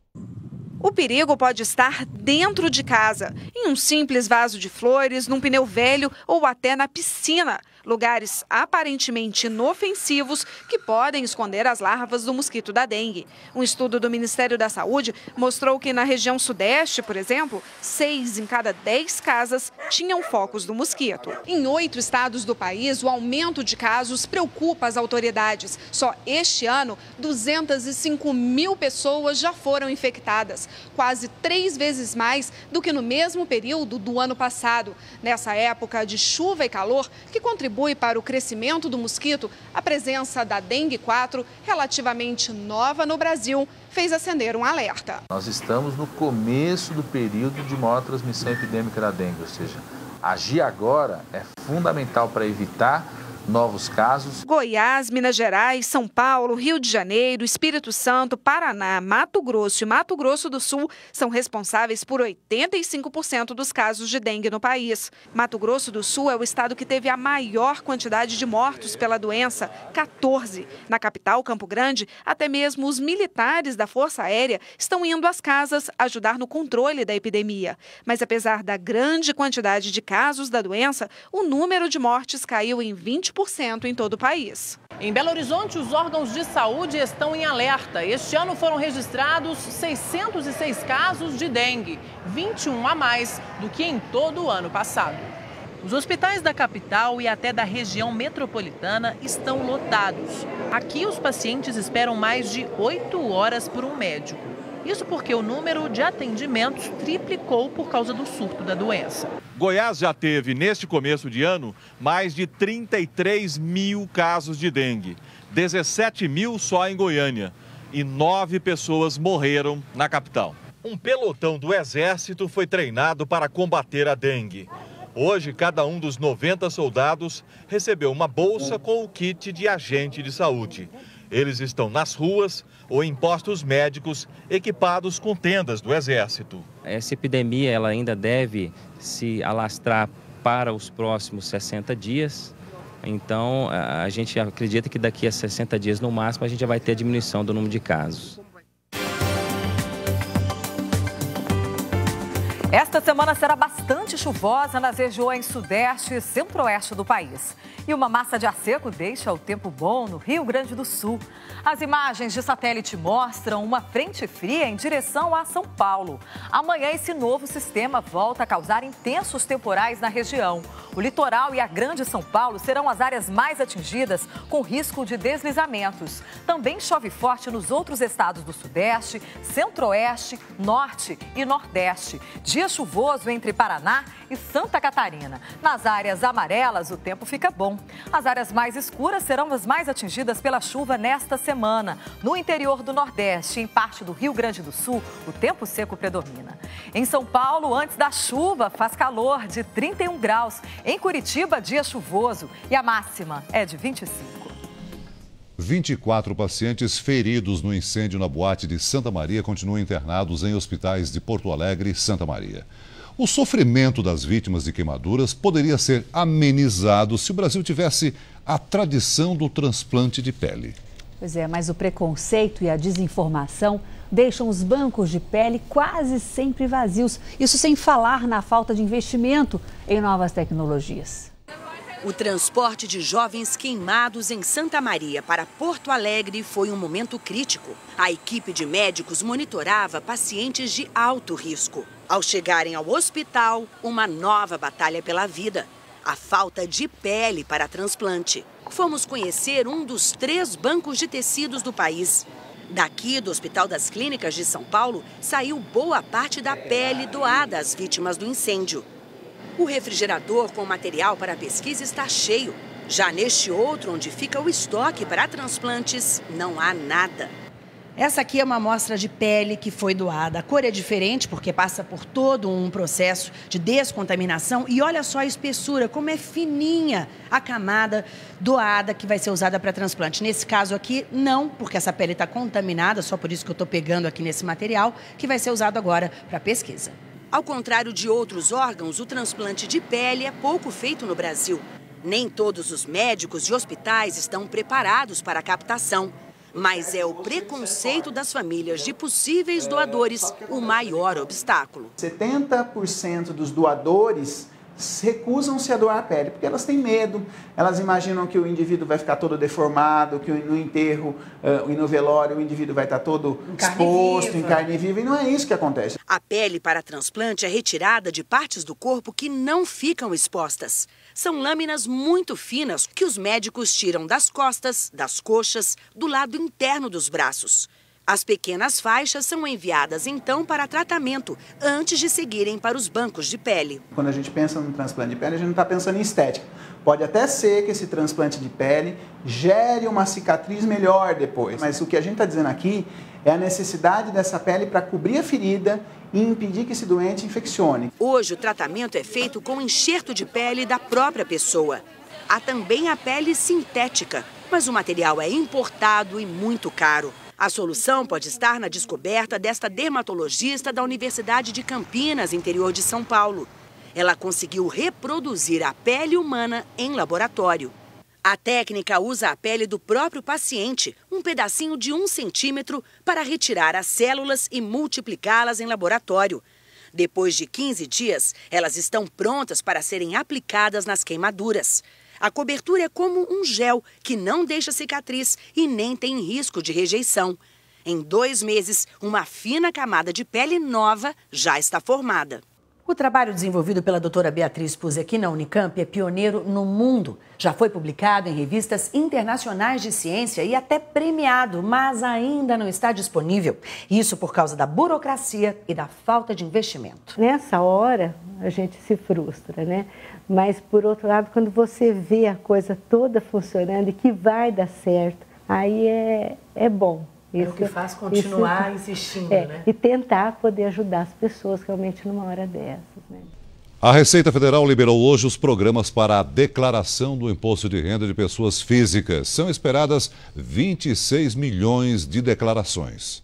O perigo pode estar dentro de casa, em um simples vaso de flores, num pneu velho ou até na piscina. Lugares aparentemente inofensivos que podem esconder as larvas do mosquito da dengue. Um estudo do Ministério da Saúde mostrou que na região sudeste, por exemplo, seis em cada dez casas tinham focos do mosquito. Em oito estados do país, o aumento de casos preocupa as autoridades. Só este ano, duzentas e cinco mil pessoas já foram infectadas, quase três vezes mais do que no mesmo período do ano passado. Nessa época de chuva e calor, que contribui para o crescimento do mosquito, a presença da dengue quatro, relativamente nova no Brasil, fez acender um alerta. Nós estamos no começo do período de maior transmissão epidêmica da dengue, ou seja, agir agora é fundamental para evitar novos casos. Goiás, Minas Gerais, São Paulo, Rio de Janeiro, Espírito Santo, Paraná, Mato Grosso e Mato Grosso do Sul são responsáveis por oitenta e cinco por cento dos casos de dengue no país. Mato Grosso do Sul é o estado que teve a maior quantidade de mortos pela doença, quatorze. Na capital, Campo Grande, até mesmo os militares da Força Aérea estão indo às casas ajudar no controle da epidemia. Mas apesar da grande quantidade de casos da doença, o número de mortes caiu em vinte por cento em todo o país. Em Belo Horizonte, os órgãos de saúde estão em alerta. Este ano foram registrados seiscentos e seis casos de dengue, vinte e um a mais do que em todo o ano passado. Os hospitais da capital e até da região metropolitana estão lotados. Aqui, os pacientes esperam mais de oito horas por um médico. Isso porque o número de atendimentos triplicou por causa do surto da doença. Goiás já teve, neste começo de ano, mais de trinta e três mil casos de dengue, dezessete mil só em Goiânia, e nove pessoas morreram na capital. Um pelotão do Exército foi treinado para combater a dengue. Hoje, cada um dos noventa soldados recebeu uma bolsa com o kit de agente de saúde. Eles estão nas ruas ou em postos médicos equipados com tendas do Exército. Essa epidemia ela ainda deve se alastrar para os próximos sessenta dias. Então, a gente acredita que daqui a sessenta dias no máximo a gente já vai ter a diminuição do número de casos. Esta semana será bastante chuvosa nas regiões sudeste e centro-oeste do país. E uma massa de ar seco deixa o tempo bom no Rio Grande do Sul. As imagens de satélite mostram uma frente fria em direção a São Paulo. Amanhã, esse novo sistema volta a causar intensos temporais na região. O litoral e a Grande São Paulo serão as áreas mais atingidas, com risco de deslizamentos. Também chove forte nos outros estados do Sudeste, Centro-Oeste, Norte e Nordeste. Dia chuvoso entre Paraná e Santa Catarina. Nas áreas amarelas, o tempo fica bom. As áreas mais escuras serão as mais atingidas pela chuva nesta semana. No interior do Nordeste e em parte do Rio Grande do Sul, o tempo seco predomina. Em São Paulo, antes da chuva, faz calor de trinta e um graus. Em Curitiba, dia chuvoso e a máxima é de vinte e cinco. vinte e quatro pacientes feridos no incêndio na boate de Santa Maria continuam internados em hospitais de Porto Alegre e Santa Maria. O sofrimento das vítimas de queimaduras poderia ser amenizado se o Brasil tivesse a tradição do transplante de pele. Pois é, mas o preconceito e a desinformação deixam os bancos de pele quase sempre vazios. Isso sem falar na falta de investimento em novas tecnologias. O transporte de jovens queimados em Santa Maria para Porto Alegre foi um momento crítico. A equipe de médicos monitorava pacientes de alto risco. Ao chegarem ao hospital, uma nova batalha pela vida: a falta de pele para transplante. Fomos conhecer um dos três bancos de tecidos do país. Daqui, do Hospital das Clínicas de São Paulo, saiu boa parte da pele doada às vítimas do incêndio. O refrigerador com material para a pesquisa está cheio. Já neste outro, onde fica o estoque para transplantes, não há nada. Essa aqui é uma amostra de pele que foi doada. A cor é diferente porque passa por todo um processo de descontaminação. E olha só a espessura, como é fininha a camada doada que vai ser usada para transplante. Nesse caso aqui, não, porque essa pele está contaminada, só por isso que eu estou pegando aqui nesse material, que vai ser usado agora para pesquisa. Ao contrário de outros órgãos, o transplante de pele é pouco feito no Brasil. Nem todos os médicos e hospitais estão preparados para a captação. Mas é o preconceito das famílias de possíveis doadores o maior obstáculo. setenta por cento dos doadores recusam-se a doar a pele, porque elas têm medo, elas imaginam que o indivíduo vai ficar todo deformado, que no enterro uh, e no velório o indivíduo vai estar todo exposto, em carne viva, e não é isso que acontece. A pele para transplante é retirada de partes do corpo que não ficam expostas. São lâminas muito finas que os médicos tiram das costas, das coxas, do lado interno dos braços. As pequenas faixas são enviadas então para tratamento antes de seguirem para os bancos de pele. Quando a gente pensa no transplante de pele, a gente não está pensando em estética. Pode até ser que esse transplante de pele gere uma cicatriz melhor depois. Mas o que a gente está dizendo aqui é a necessidade dessa pele para cobrir a ferida e impedir que esse doente infeccione. Hoje o tratamento é feito com enxerto de pele da própria pessoa. Há também a pele sintética, mas o material é importado e muito caro. A solução pode estar na descoberta desta dermatologista da Universidade de Campinas, interior de São Paulo. Ela conseguiu reproduzir a pele humana em laboratório. A técnica usa a pele do próprio paciente, um pedacinho de um centímetro, para retirar as células e multiplicá-las em laboratório. Depois de quinze dias, elas estão prontas para serem aplicadas nas queimaduras. A cobertura é como um gel que não deixa cicatriz e nem tem risco de rejeição. Em dois meses, uma fina camada de pele nova já está formada. O trabalho desenvolvido pela doutora Beatriz Puzzi aqui na Unicamp é pioneiro no mundo. Já foi publicado em revistas internacionais de ciência e até premiado, mas ainda não está disponível. Isso por causa da burocracia e da falta de investimento. Nessa hora, a gente se frustra, né? Mas, por outro lado, quando você vê a coisa toda funcionando e que vai dar certo, aí é, é bom. É isso, o que faz continuar isso, insistindo, é, né? E tentar poder ajudar as pessoas realmente numa hora dessas, né? A Receita Federal liberou hoje os programas para a declaração do imposto de renda de pessoas físicas. São esperadas vinte e seis milhões de declarações.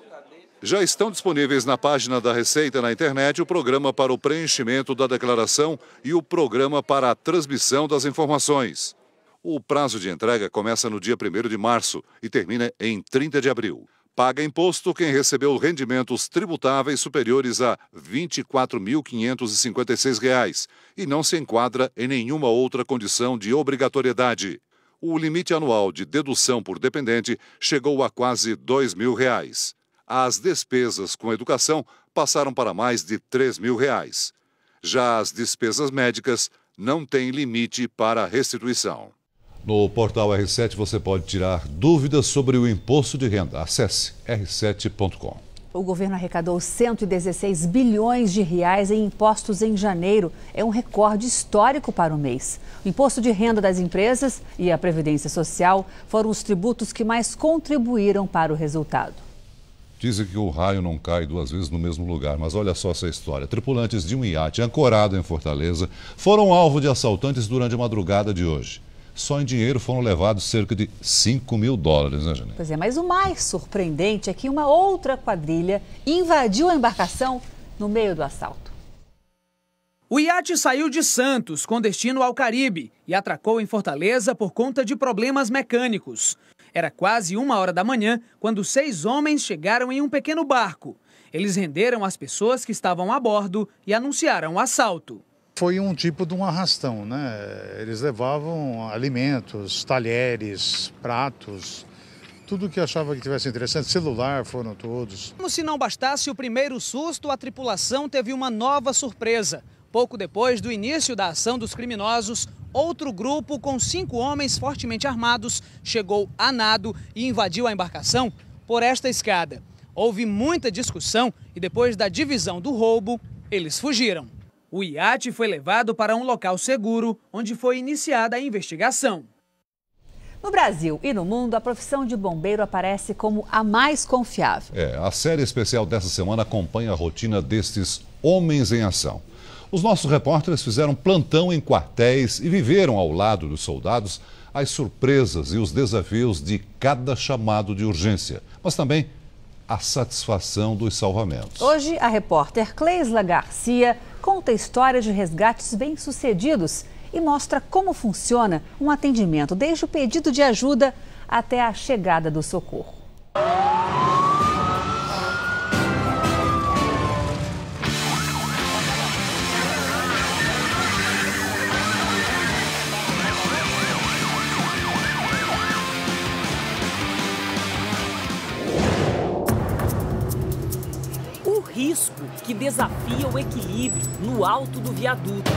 Já estão disponíveis na página da Receita na internet o programa para o preenchimento da declaração e o programa para a transmissão das informações. O prazo de entrega começa no dia primeiro de março e termina em trinta de abril. Paga imposto quem recebeu rendimentos tributáveis superiores a vinte e quatro mil quinhentos e cinquenta e seis reais e não se enquadra em nenhuma outra condição de obrigatoriedade. O limite anual de dedução por dependente chegou a quase dois mil reais. As despesas com educação passaram para mais de três mil reais. Já as despesas médicas não têm limite para restituição. No portal R sete você pode tirar dúvidas sobre o imposto de renda. Acesse r sete ponto com. O governo arrecadou cento e dezesseis bilhões de reais em impostos em janeiro. É um recorde histórico para o mês. O imposto de renda das empresas e a Previdência Social foram os tributos que mais contribuíram para o resultado. Dizem que o raio não cai duas vezes no mesmo lugar, mas olha só essa história. Tripulantes de um iate ancorado em Fortaleza foram alvo de assaltantes durante a madrugada de hoje. Só em dinheiro foram levados cerca de cinco mil dólares, né, Janine? Pois é, mas o mais surpreendente é que uma outra quadrilha invadiu a embarcação no meio do assalto. O iate saiu de Santos com destino ao Caribe e atracou em Fortaleza por conta de problemas mecânicos. Era quase uma hora da manhã quando seis homens chegaram em um pequeno barco. Eles renderam as pessoas que estavam a bordo e anunciaram o assalto. Foi um tipo de um arrastão, né? Eles levavam alimentos, talheres, pratos, tudo que achava que tivesse interessante, celular, foram todos. Como se não bastasse o primeiro susto, a tripulação teve uma nova surpresa. Pouco depois do início da ação dos criminosos, outro grupo com cinco homens fortemente armados chegou a nado e invadiu a embarcação por esta escada. Houve muita discussão e depois da divisão do roubo, eles fugiram. O iate foi levado para um local seguro, onde foi iniciada a investigação. No Brasil e no mundo, a profissão de bombeiro aparece como a mais confiável. É, a série especial dessa semana acompanha a rotina destes homens em ação. Os nossos repórteres fizeram plantão em quartéis e viveram ao lado dos soldados as surpresas e os desafios de cada chamado de urgência, mas também a satisfação dos salvamentos. Hoje, a repórter Cleisla Garcia conta histórias de resgates bem-sucedidos e mostra como funciona um atendimento desde o pedido de ajuda até a chegada do socorro. Risco que desafia o equilíbrio no alto do viaduto.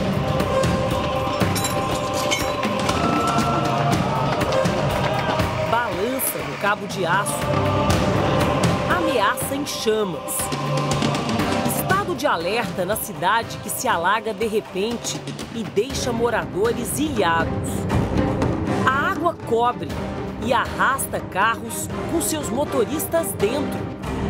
Balança no cabo de aço. Ameaça em chamas. Estado de alerta na cidade que se alaga de repente e deixa moradores ilhados. A água cobre e arrasta carros com seus motoristas dentro.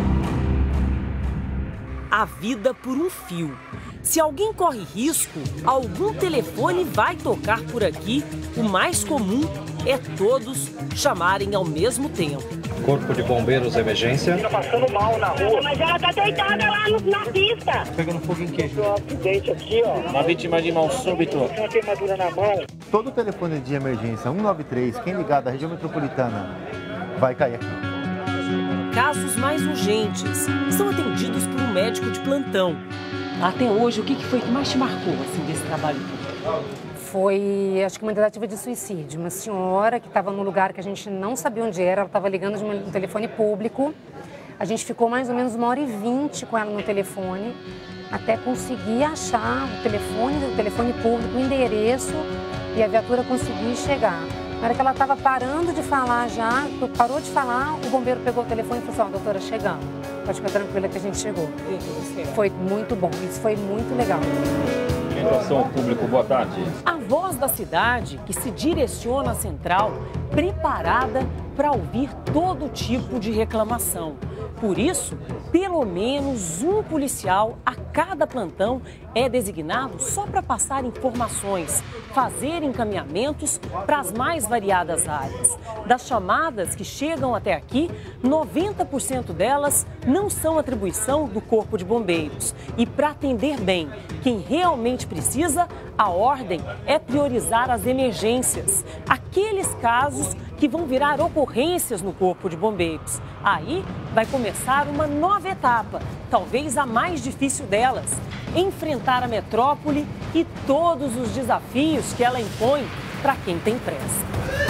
A vida por um fio. Se alguém corre risco, algum telefone vai tocar por aqui. O mais comum é todos chamarem ao mesmo tempo. Corpo de Bombeiros Emergência. Tá passando mal na rua. Mas ela tá deitada lá no, na pista. Pegando fogo em quê? Um acidente aqui, ó. Uma vítima de mal súbito. Uma queimadura na mão. Todo telefone de emergência um nove três, quem ligar da região metropolitana, vai cair aqui. Casos mais urgentes são atendidos por um médico de plantão. Até hoje, o que foi que mais te marcou assim, desse trabalho? Foi, acho que uma tentativa de suicídio. Uma senhora que estava num lugar que a gente não sabia onde era, ela estava ligando de um telefone público. A gente ficou mais ou menos uma hora e vinte com ela no telefone, até conseguir achar o telefone, o telefone público, o endereço, e a viatura conseguir chegar. Na hora que ela estava parando de falar já, parou de falar, o bombeiro pegou o telefone e falou assim, ó, doutora, chegamos. Pode ficar tranquila que a gente chegou. Foi muito bom, isso foi muito legal. Atenção ao público, boa tarde. A voz da cidade que se direciona à central, preparada para ouvir todo tipo de reclamação. Por isso, pelo menos um policial a cada plantão é designado só para passar informações, fazer encaminhamentos para as mais variadas áreas. Das chamadas que chegam até aqui, noventa por cento delas não são atribuição do Corpo de Bombeiros. E para atender bem quem realmente precisa, a ordem é priorizar as emergências, aqueles casos que vão virar ocorrências no Corpo de Bombeiros. Aí vai começar uma nova etapa, talvez a mais difícil delas, enfrentar a metrópole e todos os desafios que ela impõe para quem tem pressa.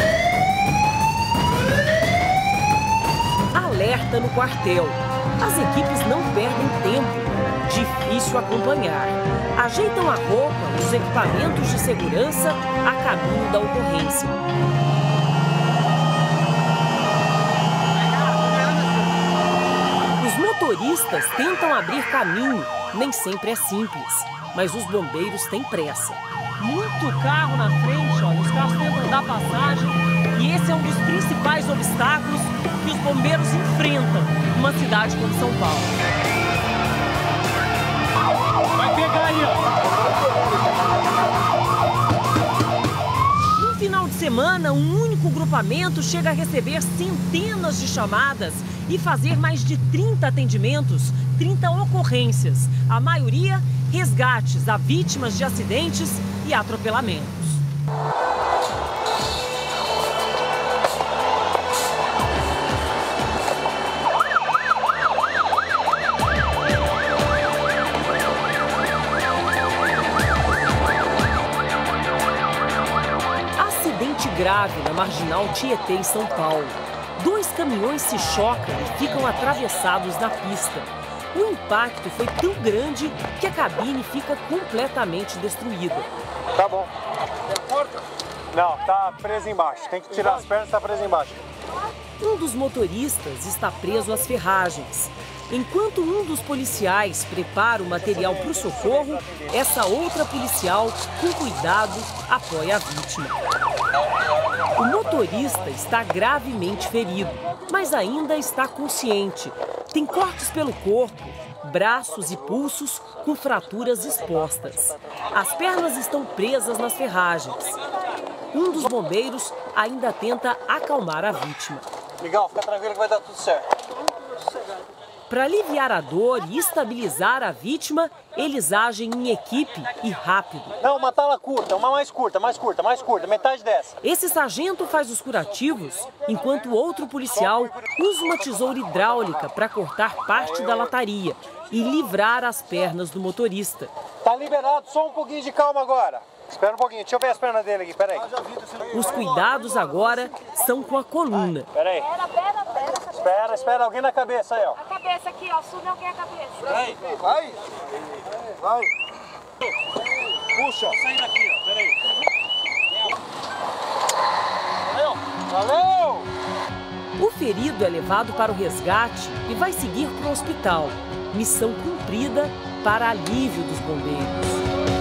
Alerta no quartel. As equipes não perdem tempo. Difícil acompanhar. Ajeitam a roupa, os equipamentos de segurança a caminho da ocorrência. Os motoristas tentam abrir caminho, nem sempre é simples, mas os bombeiros têm pressa. Muito carro na frente, ó, os carros tentam dar passagem e esse é um dos principais obstáculos que os bombeiros enfrentam numa cidade como São Paulo. Vai pegar aí, ó! No final de semana, mesmo grupamento chega a receber centenas de chamadas e fazer mais de trinta atendimentos, trinta ocorrências. A maioria, resgates a vítimas de acidentes e atropelamentos. Grave na Marginal Tietê, em São Paulo. Dois caminhões se chocam e ficam atravessados na pista. O impacto foi tão grande que a cabine fica completamente destruída. Tá bom. Não, tá preso embaixo. Tem que tirar as pernas, tá preso embaixo. Um dos motoristas está preso às ferragens. Enquanto um dos policiais prepara o material para o socorro, essa outra policial, com cuidado, apoia a vítima. O motorista está gravemente ferido, mas ainda está consciente. Tem cortes pelo corpo, braços e pulsos com fraturas expostas. As pernas estão presas nas ferragens. Um dos bombeiros ainda tenta acalmar a vítima. Miguel, fica tranquilo que vai dar tudo certo. Para aliviar a dor e estabilizar a vítima, eles agem em equipe e rápido. Não, uma tala curta, uma mais curta, mais curta, mais curta, metade dessa. Esse sargento faz os curativos, enquanto o outro policial usa uma tesoura hidráulica para cortar parte da lataria e livrar as pernas do motorista. Tá liberado, só um pouquinho de calma agora. Espera um pouquinho, deixa eu ver as pernas dele aqui, peraí. Os cuidados agora são com a coluna. Peraí. Espera, espera, alguém na cabeça aí, ó. A cabeça aqui, ó, subiu alguém a cabeça. Peraí, vai. Vai. Puxa. Vou sair daqui, ó, peraí. Valeu. Valeu. O ferido é levado para o resgate e vai seguir para o hospital. Missão cumprida para alívio dos bombeiros.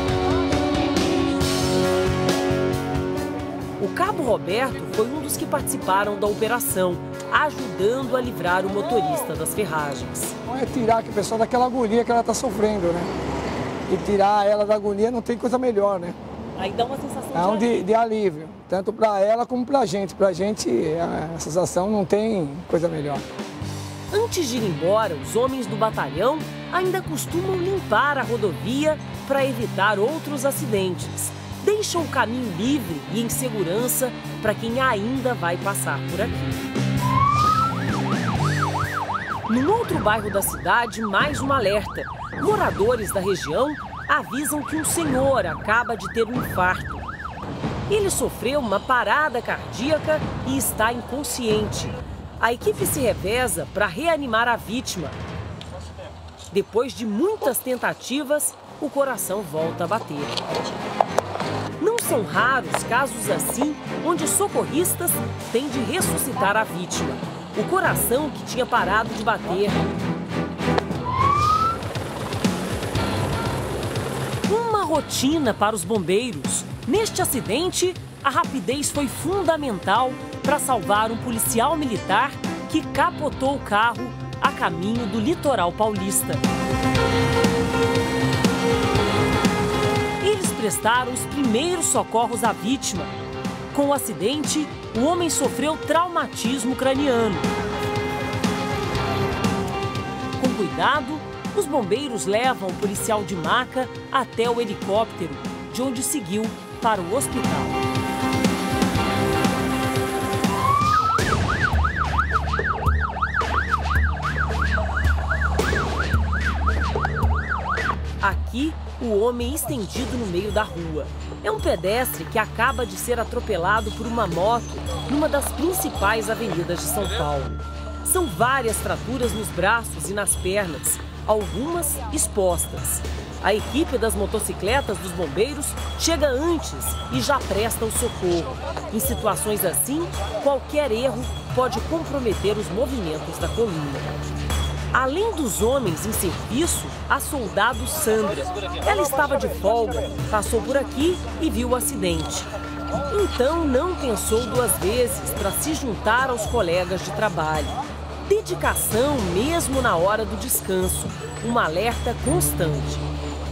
O cabo Roberto foi um dos que participaram da operação, ajudando a livrar o motorista das ferragens. É tirar a pessoa daquela agonia que ela está sofrendo, né? E tirar ela da agonia não tem coisa melhor, né? Aí dá uma sensação é um de, alívio. de alívio, tanto para ela como para a gente. Para a gente, a sensação não tem coisa melhor. Antes de ir embora, os homens do batalhão ainda costumam limpar a rodovia para evitar outros acidentes. Deixam o caminho livre e em segurança para quem ainda vai passar por aqui. Num outro bairro da cidade, mais um alerta. Moradores da região avisam que um senhor acaba de ter um infarto. Ele sofreu uma parada cardíaca e está inconsciente. A equipe se reveza para reanimar a vítima. Depois de muitas tentativas, o coração volta a bater. Não são raros casos assim, onde socorristas têm de ressuscitar a vítima. O coração que tinha parado de bater. Uma rotina para os bombeiros. Neste acidente, a rapidez foi fundamental para salvar um policial militar que capotou o carro a caminho do litoral paulista. Eles prestaram os primeiros socorros à vítima. Com o acidente, o homem sofreu traumatismo craniano. Com cuidado, os bombeiros levam o policial de maca até o helicóptero, de onde seguiu para o hospital. Aqui, o homem estendido no meio da rua. É um pedestre que acaba de ser atropelado por uma moto numa das principais avenidas de São Paulo. São várias fraturas nos braços e nas pernas, algumas expostas. A equipe das motocicletas dos bombeiros chega antes e já presta o socorro. Em situações assim, qualquer erro pode comprometer os movimentos da coluna. Além dos homens em serviço, a soldado Sandra. Ela estava de folga, passou por aqui e viu o acidente. Então não pensou duas vezes para se juntar aos colegas de trabalho. Dedicação mesmo na hora do descanso, um alerta constante.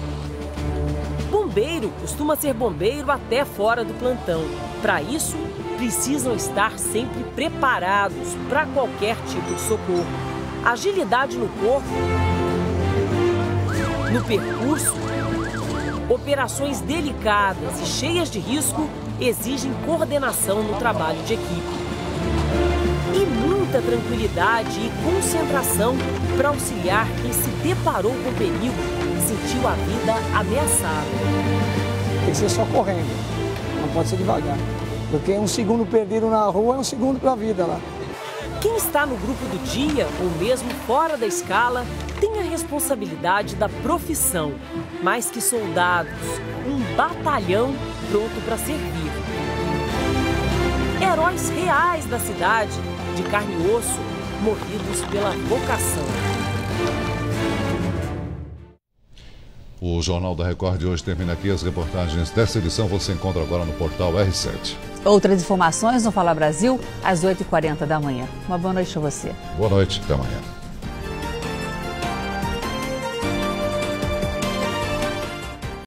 Bombeiro costuma ser bombeiro até fora do plantão. Para isso, precisam estar sempre preparados para qualquer tipo de socorro. Agilidade no corpo, no percurso, operações delicadas e cheias de risco exigem coordenação no trabalho de equipe. E muita tranquilidade e concentração para auxiliar quem se deparou com perigo e sentiu a vida ameaçada. Tem que ser só correndo, não pode ser devagar. Porque um segundo perdido na rua é um segundo para a vida lá. Quem está no grupo do dia ou mesmo fora da escala tem a responsabilidade da profissão, mais que soldados, um batalhão pronto para servir. Heróis reais da cidade, de carne e osso, morridos pela vocação. O Jornal da Record de hoje termina aqui. As reportagens dessa edição você encontra agora no portal R sete. Outras informações no Fala Brasil, às oito e quarenta da manhã. Uma boa noite a você. Boa noite, até amanhã.